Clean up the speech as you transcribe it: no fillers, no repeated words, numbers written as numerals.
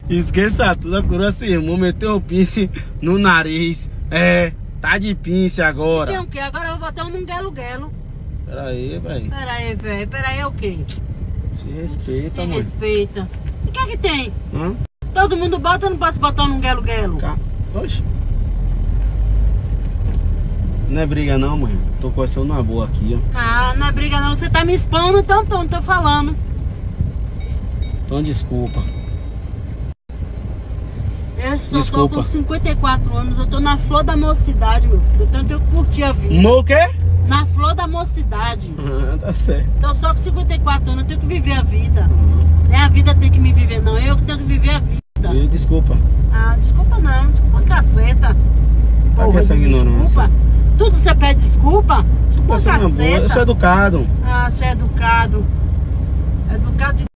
Esqueça tudo, a coroa se irmão, meteu o pince no nariz. É, tá de pince agora. Tem o quê? Agora eu vou botar um num guelo-guelo. Pera aí, velho. Pera aí, velho. Pera aí, é o quê? Se respeita, Se mãe. respeita. E o que é que tem? Hã? Todo mundo bota, eu não posso botar num guelo-guelo. Oxe. Não é briga não, mãe. Tô conversando numa boa aqui, ó. Ah, não é briga não. Você tá me expondo, então tô falando. Então desculpa. Eu só Desculpa. tô com 54 anos, eu tô na flor da mocidade, meu filho. Então eu tenho que curtir a vida. No quê? Na flor da mocidade. Tá certo. Tô só com 54 anos, eu tenho que viver a vida. Não é a vida tem que me viver, não. Eu que tenho que viver a vida. Desculpa. Ah, desculpa não. Desculpa caceta. Pra que Porra, essa ignorância? desculpa. Tudo você pede desculpa? Desculpa Você não é boa. Eu sou caceta. educado. Ah, você é educado. Educado de